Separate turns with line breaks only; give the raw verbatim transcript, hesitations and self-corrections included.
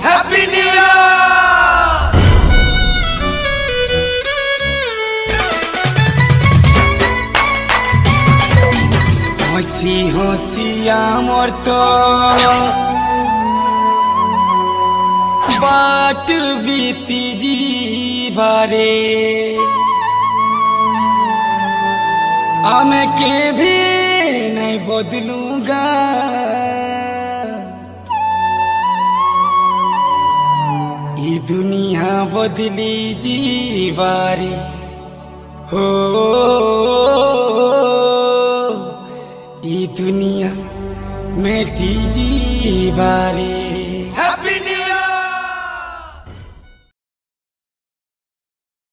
Happy new year. हसी हसी आमर तो बाट बीती जीवारे मैं के भी नहीं बदलूंगा। ये दुनिया बदली जीवारे हो, ये दुनिया मेटी जीवारे।